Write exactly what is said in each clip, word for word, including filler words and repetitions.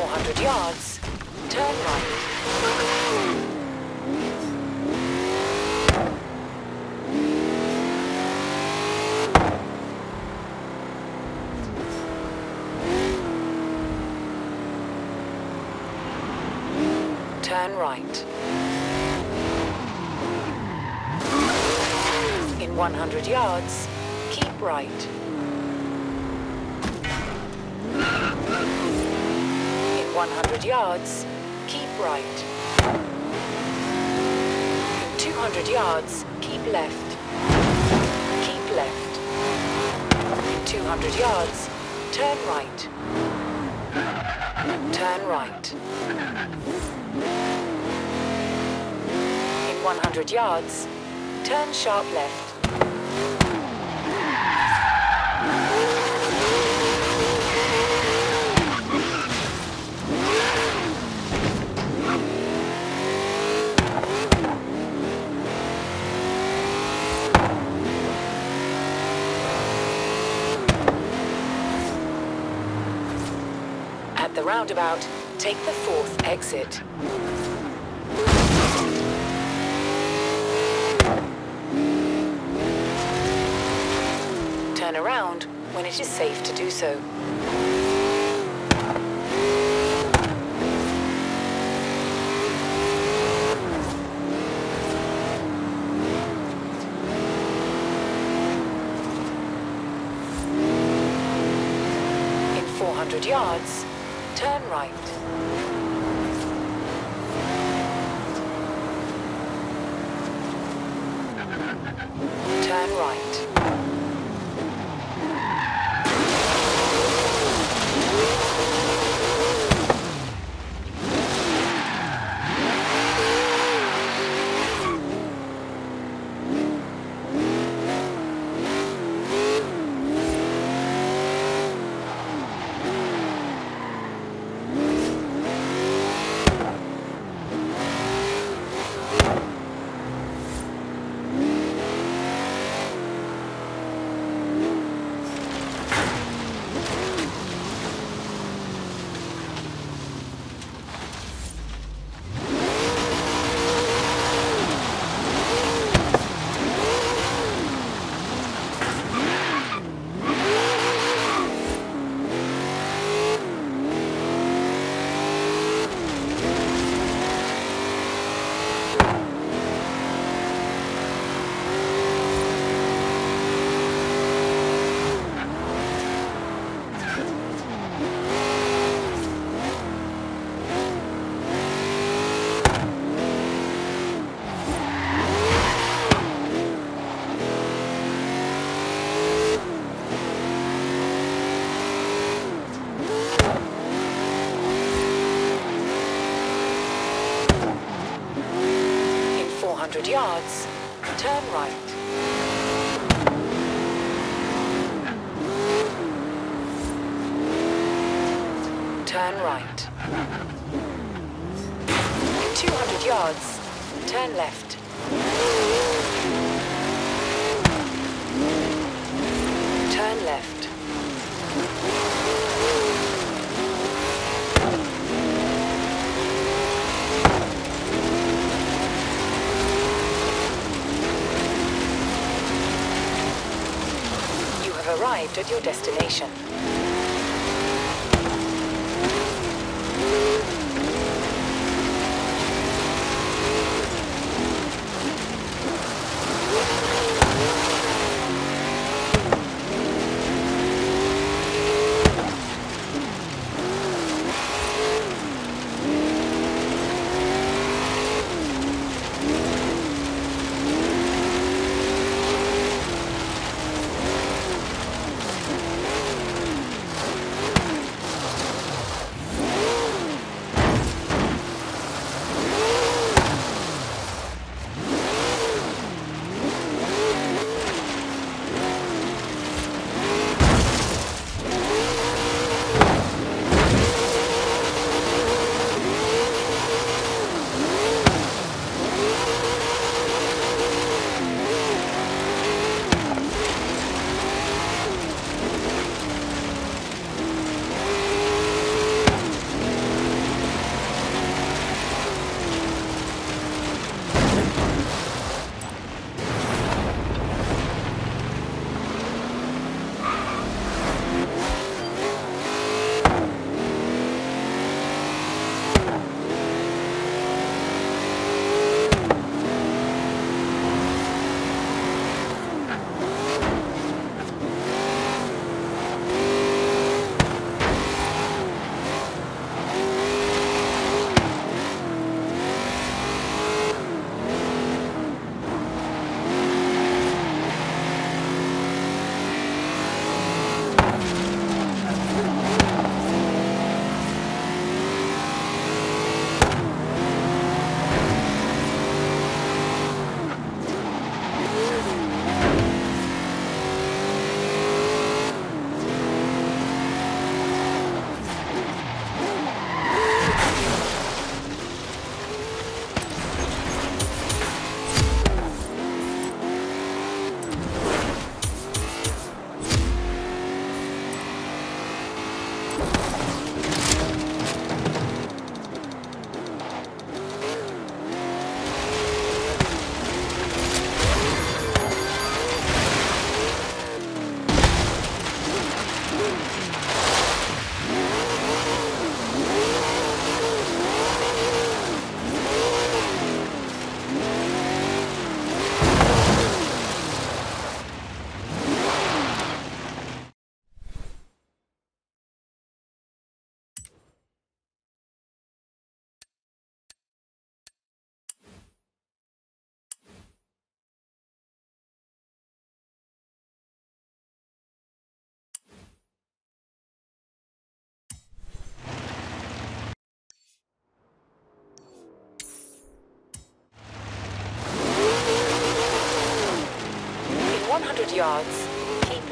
four hundred yards, turn right. Turn right. In one hundred yards, keep right. In one hundred yards, keep right. In two hundred yards, keep left. Keep left. In two hundred yards, turn right. Turn right. In one hundred yards, turn sharp left. At the roundabout, take the fourth exit. Turn around when it is safe to do so. In four hundred yards, turn right. Turn right. four hundred yards, turn right. Turn right. In two hundred yards, turn left. Turn left. Arrived at your destination.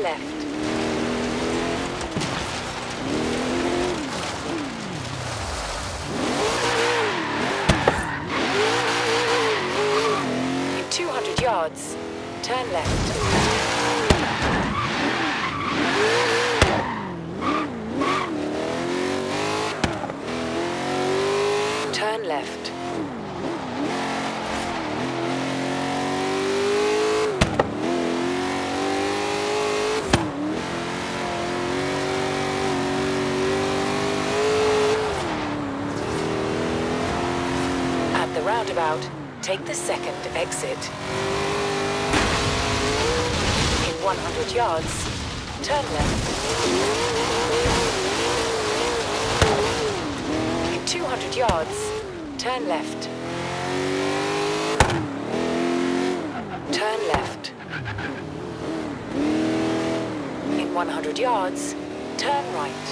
left. In two hundred yards, turn left. Turn left. At the roundabout, take the second exit. In one hundred yards, turn left. In two hundred yards, turn left. Turn left. In one hundred yards, turn right.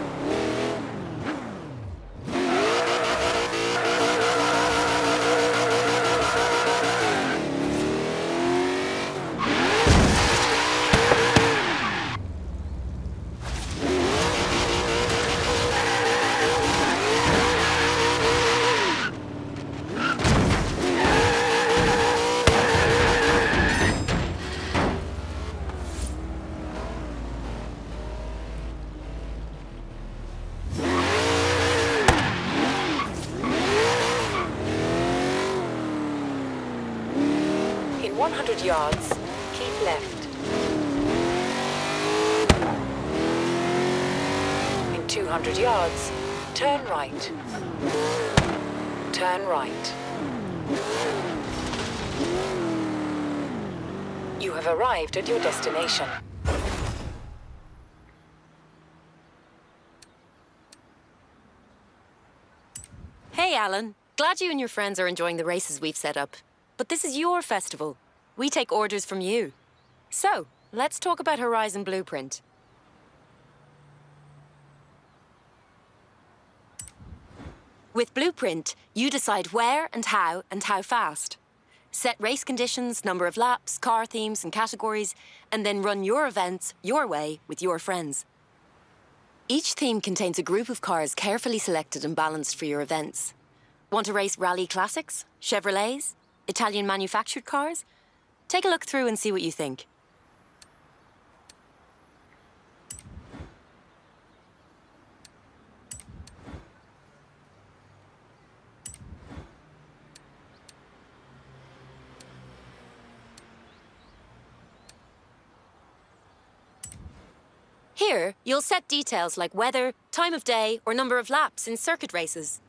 one hundred yards, keep left. In two hundred yards, turn right. Turn right. You have arrived at your destination. Hey, Alan. Glad you and your friends are enjoying the races we've set up. But this is your festival. We take orders from you. So, let's talk about Horizon Blueprint. With Blueprint, you decide where and how and how fast. Set race conditions, number of laps, car themes and categories, and then run your events your way with your friends. Each theme contains a group of cars carefully selected and balanced for your events. Want to race rally classics, Chevrolets, Italian manufactured cars? Take a look through and see what you think. Here, you'll set details like weather, time of day, or number of laps in circuit races.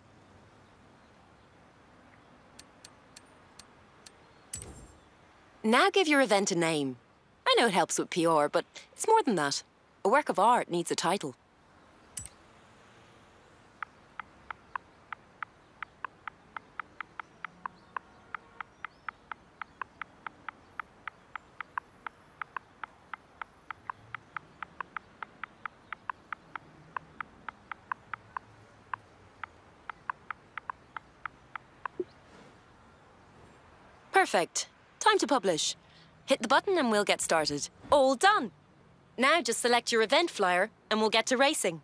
Now give your event a name. I know it helps with P R, but it's more than that. A work of art needs a title. Perfect. Time to publish. Hit the button and we'll get started. All done. Now just select your event flyer and we'll get to racing.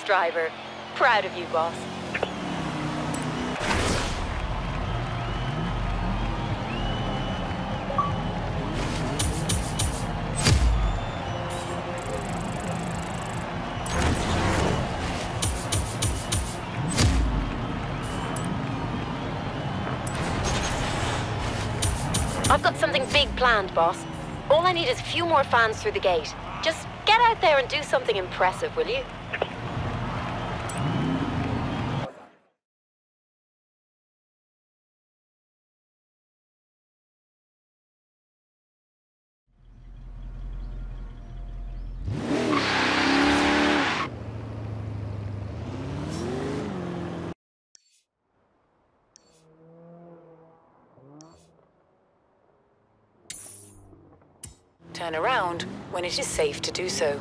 driver. Proud of you, boss. I've got something big planned, boss. All I need is a few more fans through the gate. Just get out there and do something impressive, will you? Turn around when it is safe to do so.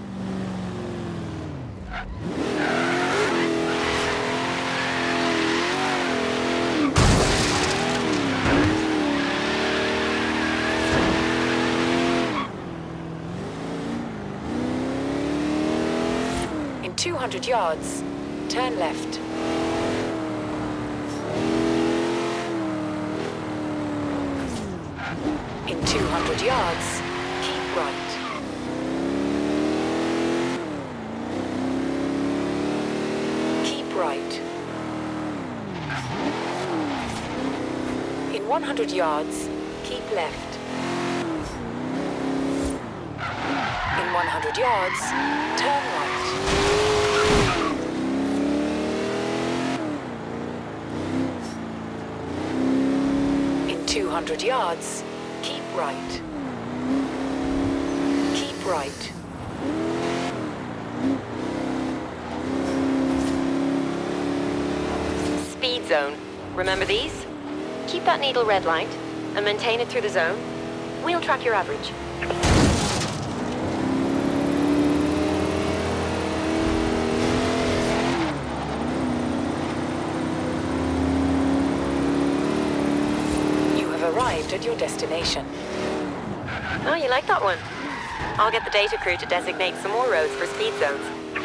In two hundred yards, turn left. In two hundred yards, keep right. Keep right. In one hundred yards, keep left. In one hundred yards, turn right. In two hundred yards, keep right. Keep right. Speed zone. Remember these? Keep that needle redlined and maintain it through the zone. We'll track your average. You have arrived at your destination. Oh, you like that one? I'll get the data crew to designate some more roads for speed zones.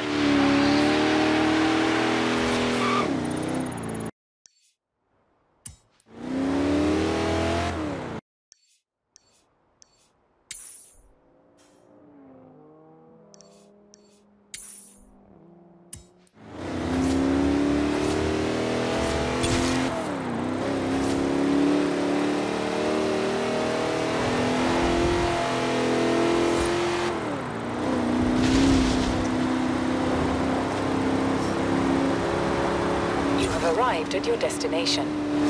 Arrived at your destination.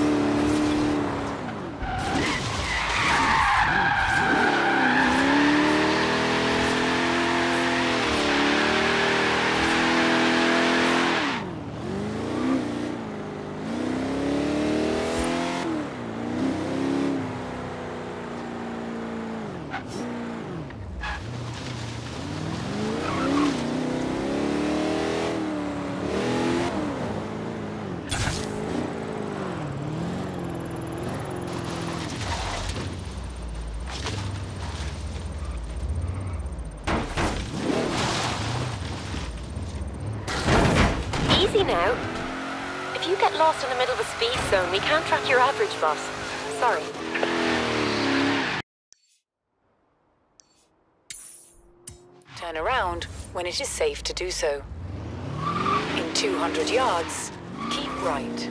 Easy now. If you get lost in the middle of a speed zone, we can't track your average, boss. Sorry. Turn around when it is safe to do so. In two hundred yards, keep right.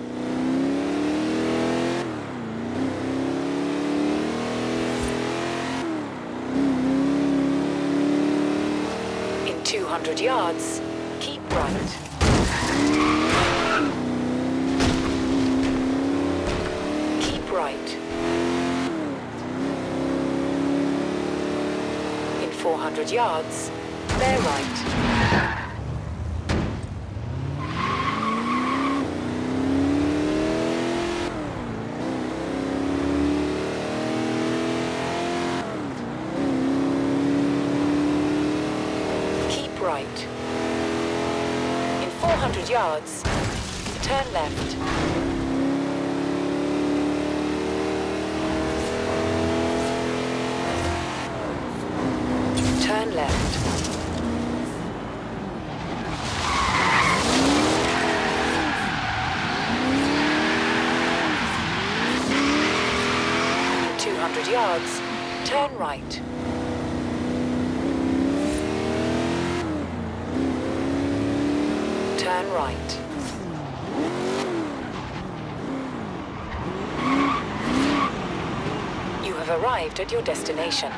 In two hundred yards, keep right. Keep right. In four hundred yards, bear right. Keep right. In four hundred yards, turn left. Turn left. hundred yards, turn right. Turn right. You have arrived at your destination.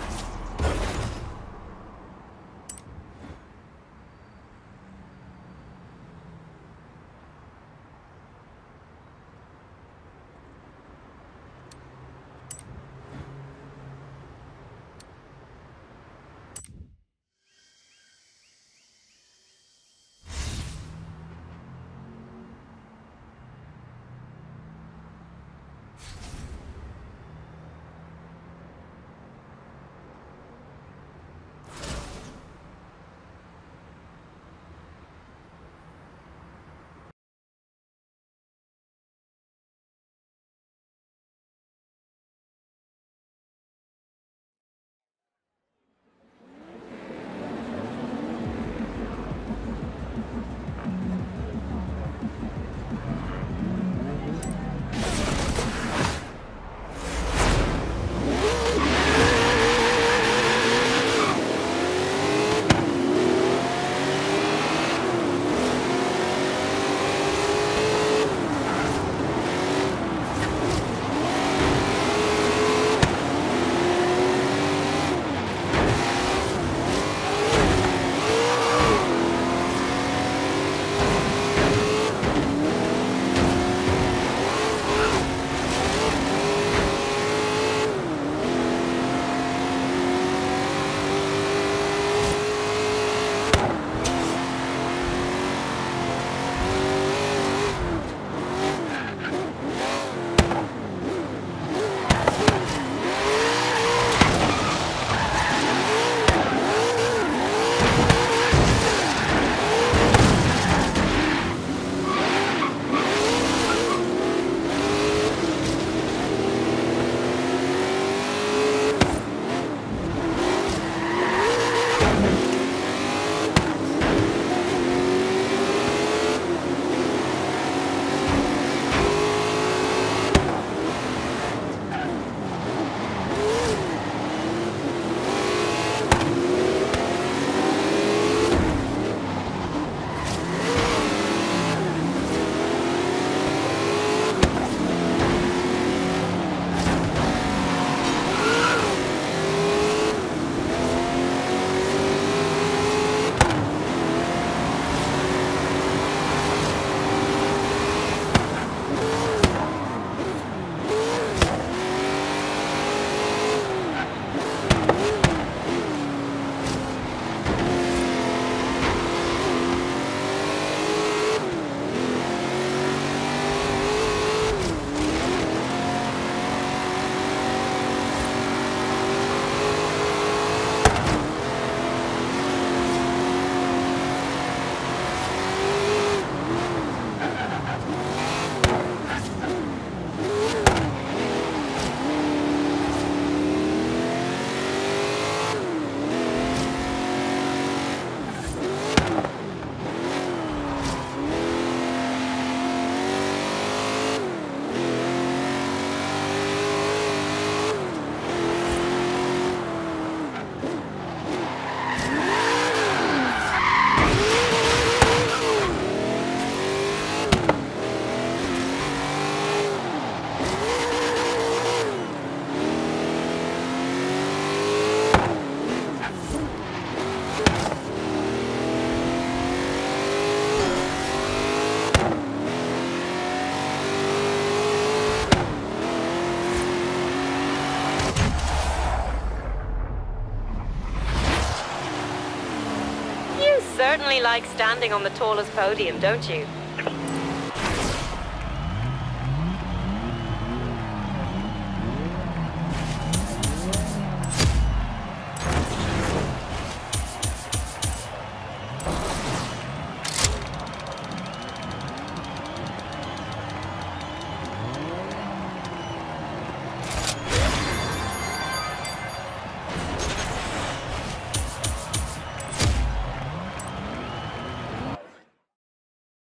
Certainly like standing on the tallest podium, don't you?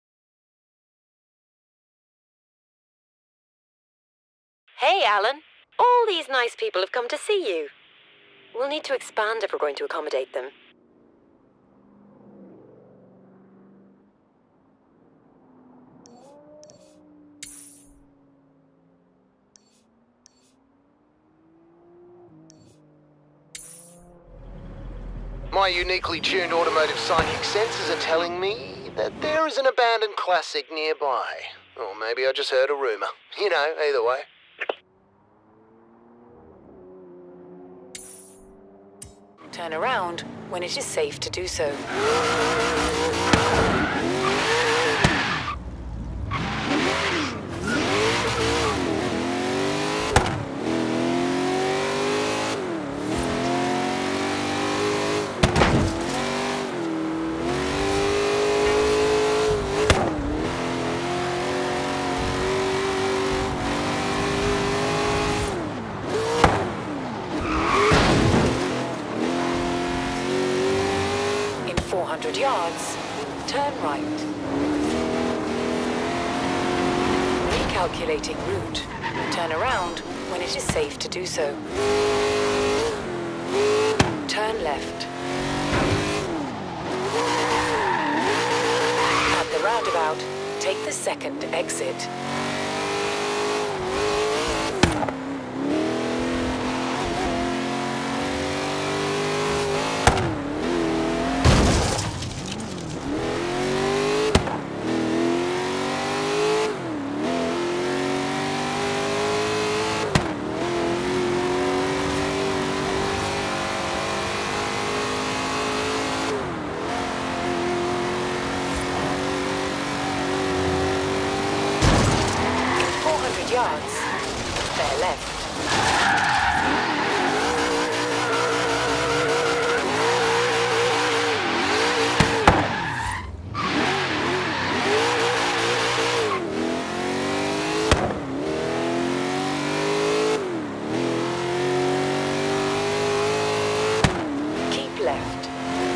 Hey, Alan. All these nice people have come to see you. We'll need to expand if we're going to accommodate them. My uniquely tuned automotive psychic senses are telling me that there is an abandoned classic nearby. Or maybe I just heard a rumour. You know, either way. Turn around when it is safe to do so. four hundred yards, turn right. Recalculating route. Turn around when it is safe to do so. Turn left. At the roundabout, take the second exit. Yards, bear left. Keep left.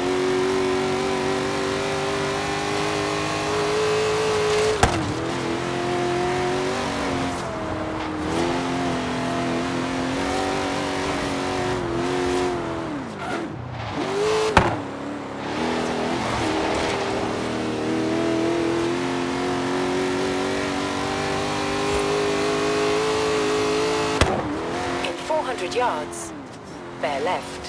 four hundred yards, bear left.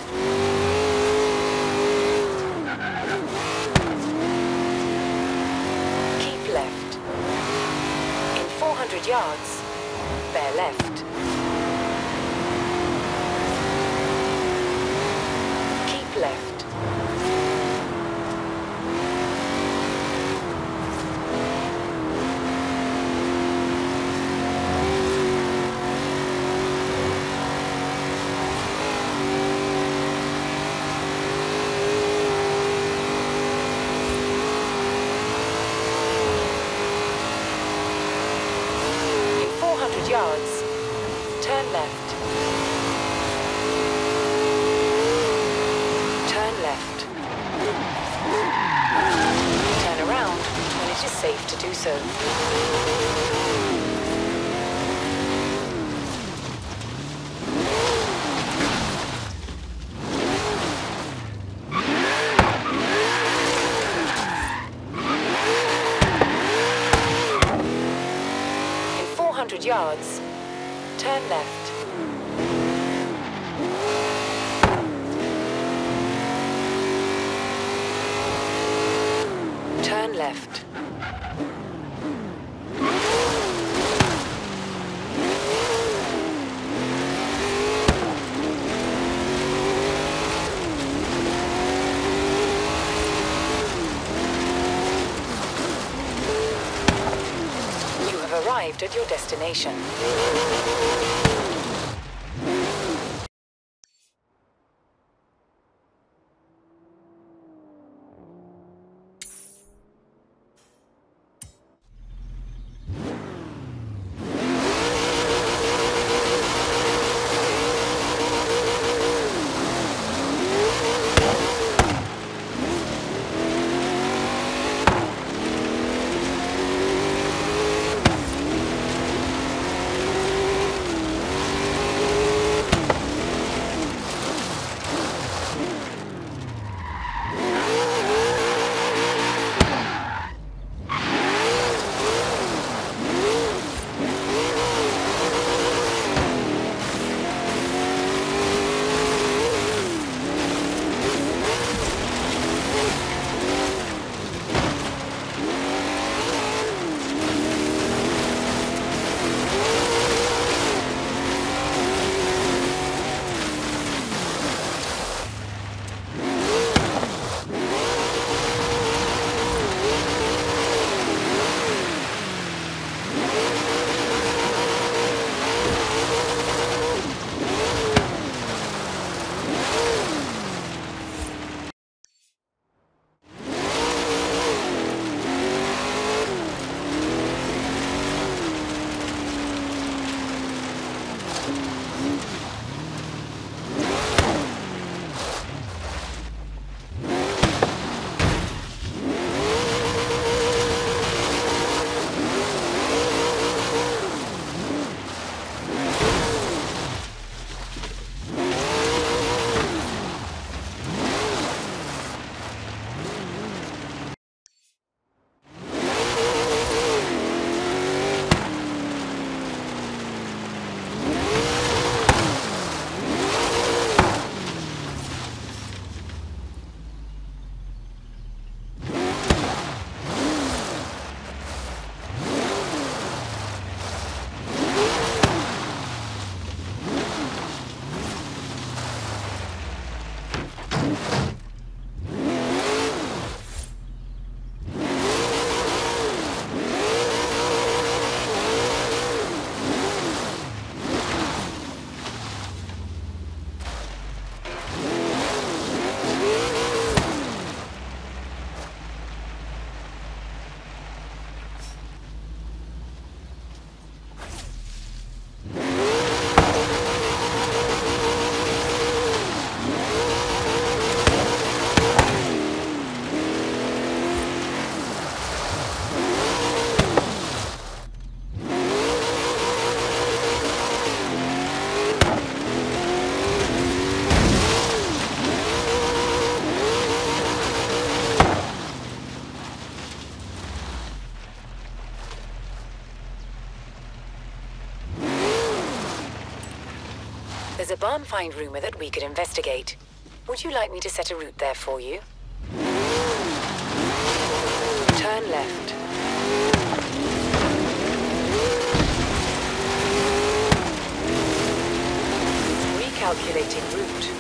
Keep left. In four hundred yards, bear left. Keep left. Yards, turn left. Turn left. Turn around when it is safe to do so. four hundred yards, turn left. Turn left. Arrived at your destination. There's a barn find rumor that we could investigate. Would you like me to set a route there for you? Turn left. Recalculating route.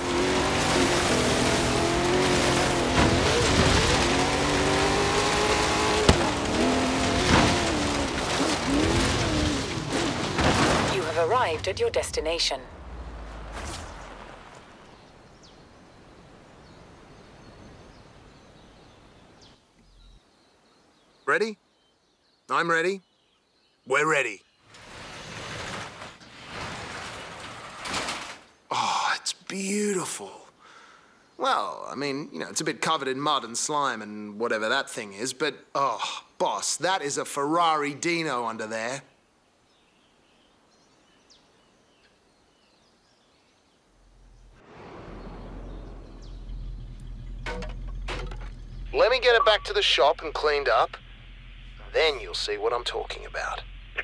You have arrived at your destination. Ready? I'm ready. We're ready. Oh, it's beautiful. Well, I mean, you know, it's a bit covered in mud and slime and whatever that thing is, but, oh, boss, that is a Ferrari Dino under there. Let me get it back to the shop and cleaned up. Then you'll see what I'm talking about.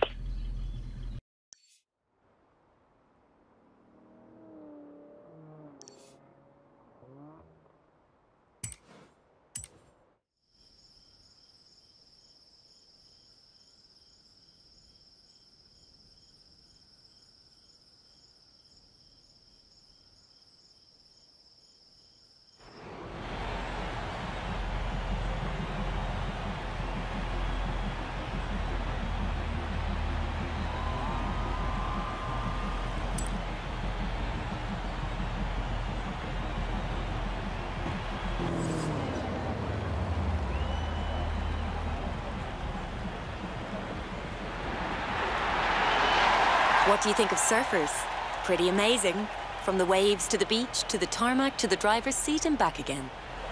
What do you think of surfers? Pretty amazing. From the waves to the beach, to the tarmac, to the driver's seat and back again.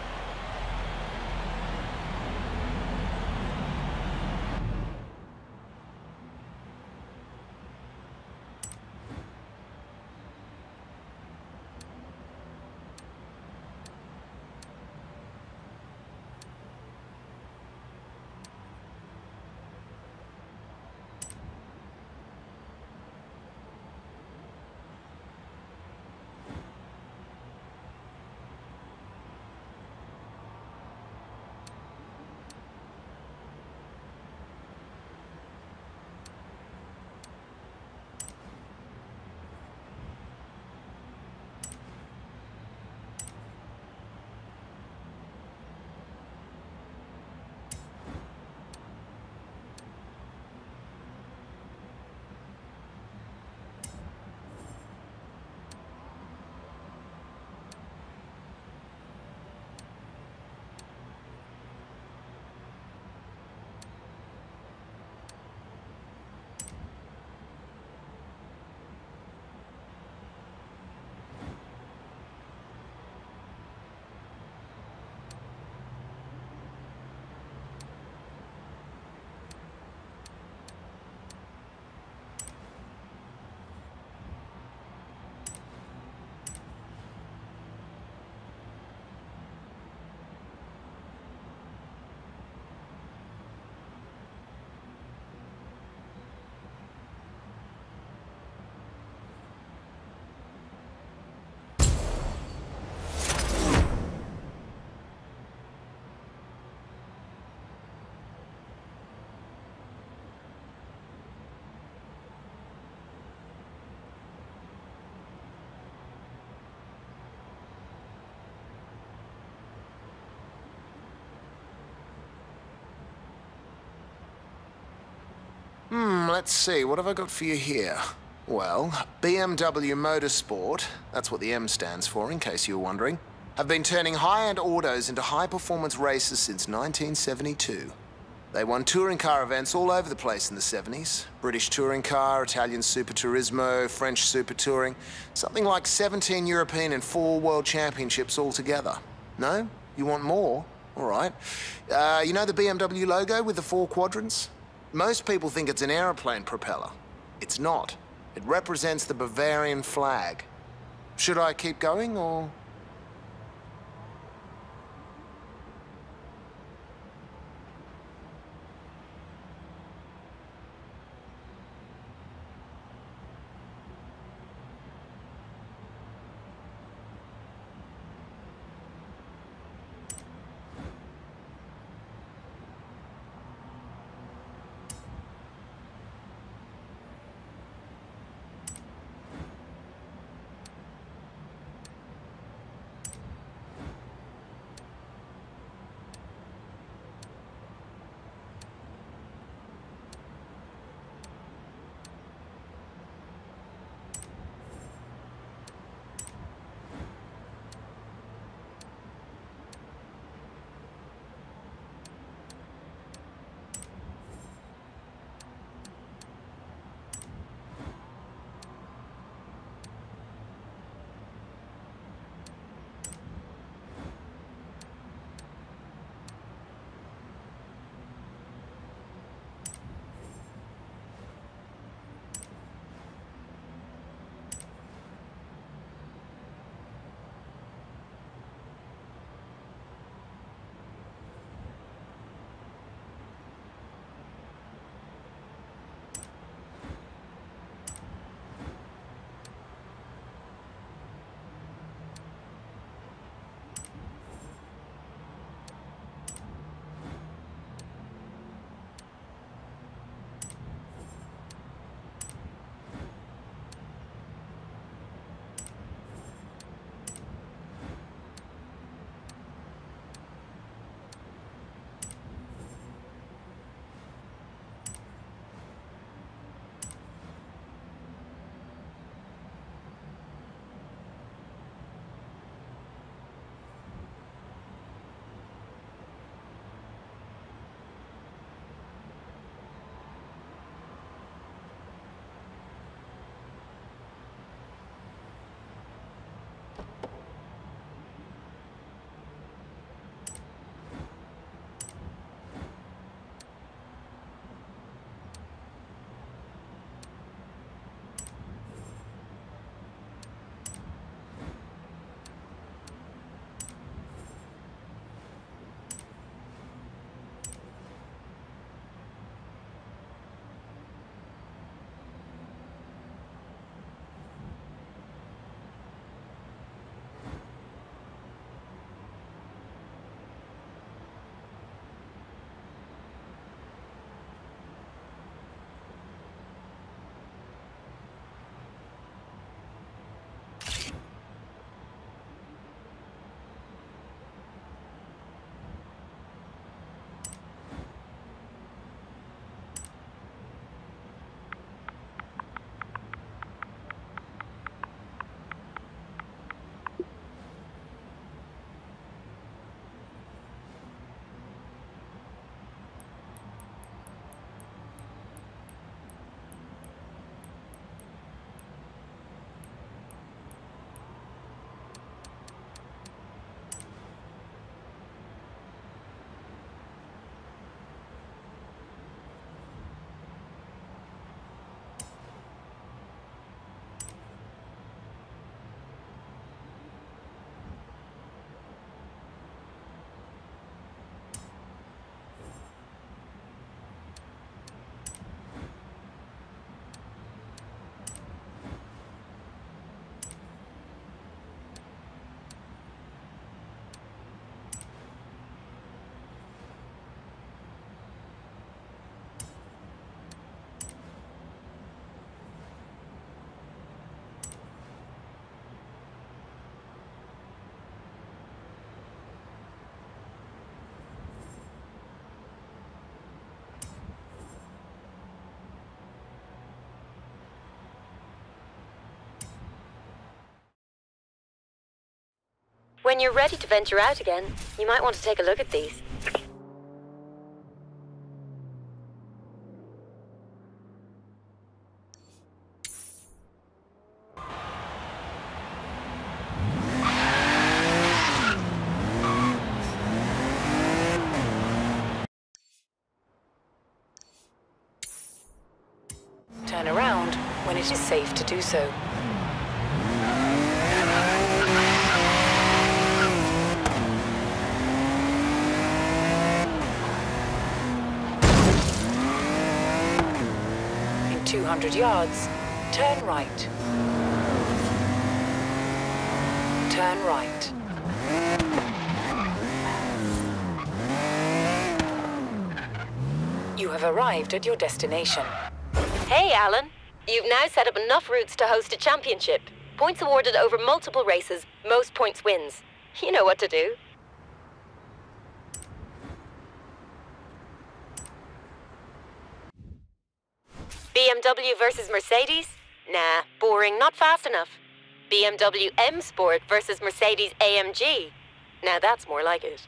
Hmm, let's see, what have I got for you here? Well, B M W Motorsport, that's what the M stands for, in case you were wondering, have been turning high-end autos into high-performance races since nineteen seventy-two. They won touring car events all over the place in the seventies. British touring car, Italian Super Turismo, French Super Touring. Something like seventeen European and four World Championships altogether. No? You want more? All right. Uh, you know the B M W logo with the four quadrants? Most people think it's an aeroplane propeller. It's not. It represents the Bavarian flag. Should I keep going, or...? When you're ready to venture out again, you might want to take a look at these. Turn around when it is safe to do so. In two hundred yards, turn right. Turn right. You have arrived at your destination. Hey, Alan. You've now set up enough routes to host a championship. Points awarded over multiple races, most points wins. You know what to do. B M W versus Mercedes? Nah, boring, not fast enough. B M W M Sport versus Mercedes A M G? Now that's more like it.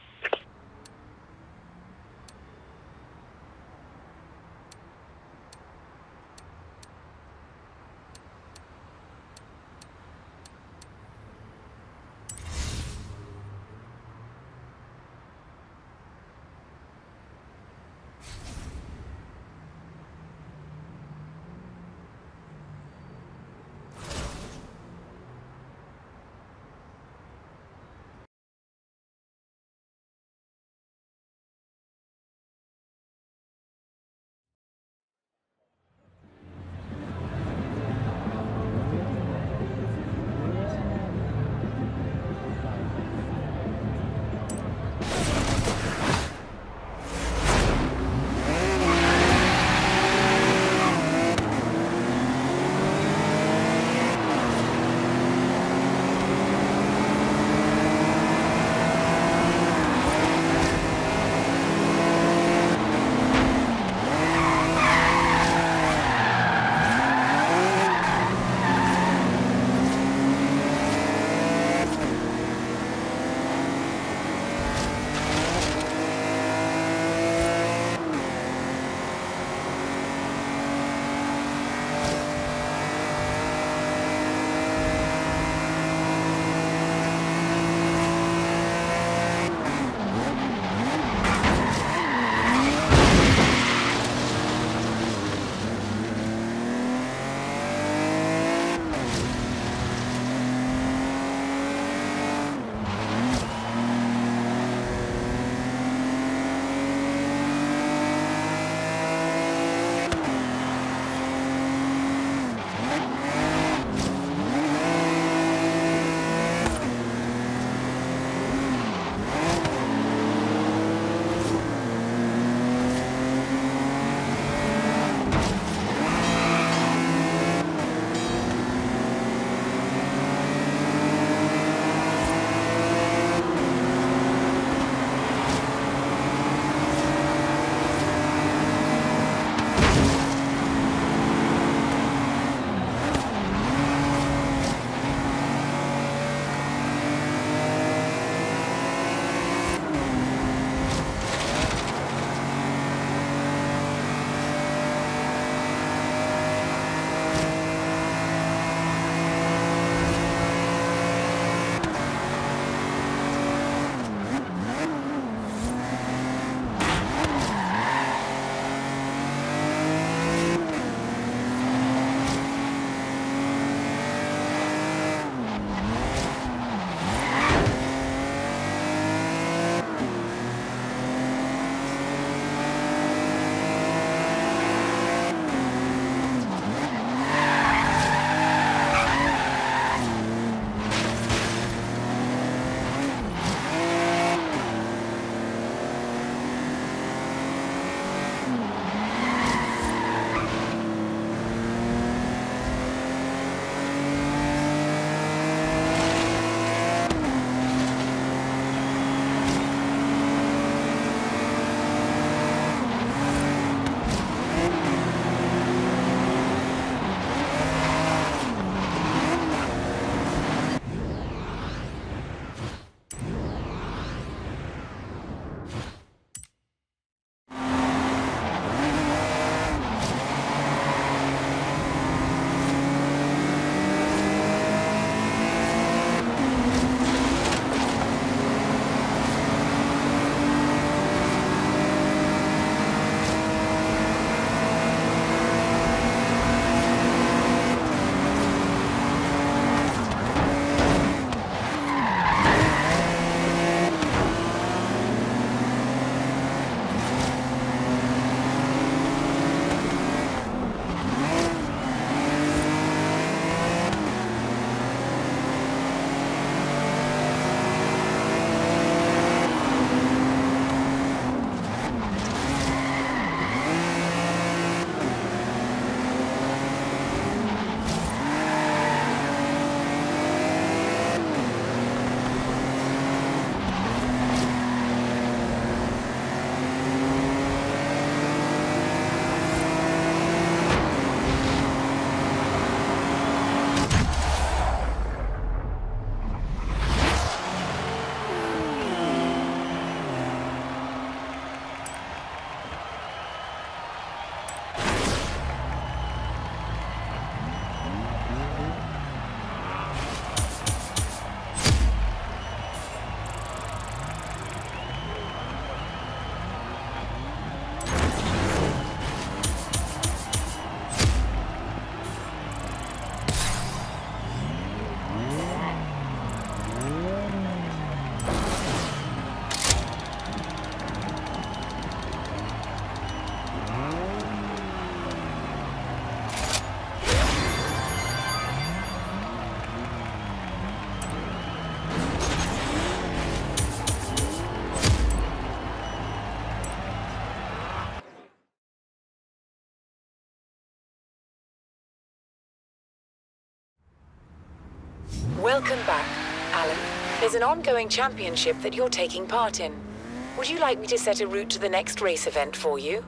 Welcome back, Alan. There's an ongoing championship that you're taking part in. Would you like me to set a route to the next race event for you?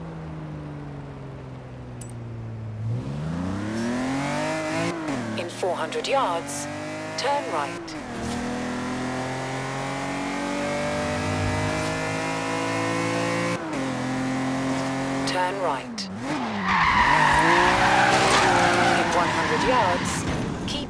In four hundred yards, turn right. Turn right. In one hundred yards, keep...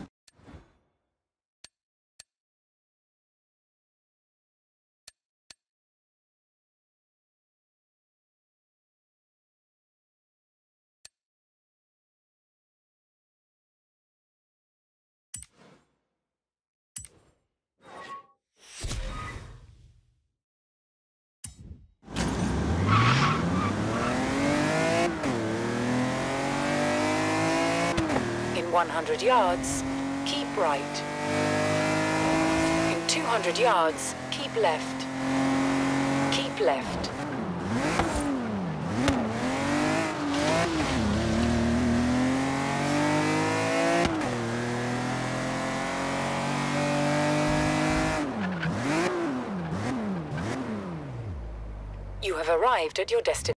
one hundred yards, keep right. In two hundred yards, keep left. Keep left. You have arrived at your destination.